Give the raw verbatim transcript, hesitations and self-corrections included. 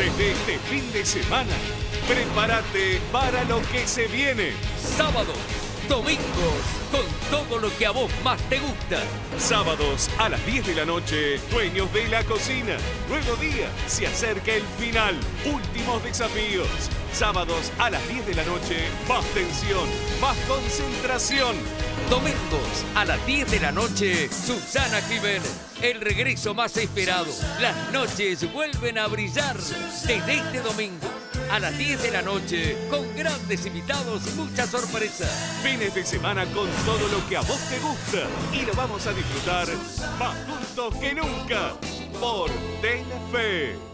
Desde este fin de semana, prepárate para lo que se viene. Sábados, domingos, con todo lo que a vos más te gusta. Sábados a las diez de la noche, Dueños de la Cocina. Nuevo día, se acerca el final. Últimos desafíos. Sábados a las diez de la noche, más tensión, más concentración. Domingos a las diez de la noche, Susana Jiménez. El regreso más esperado. Las noches vuelven a brillar desde este domingo a las diez de la noche, con grandes invitados y muchas sorpresas. Fines de semana con todo lo que a vos te gusta y lo vamos a disfrutar más juntos que nunca por Telefe.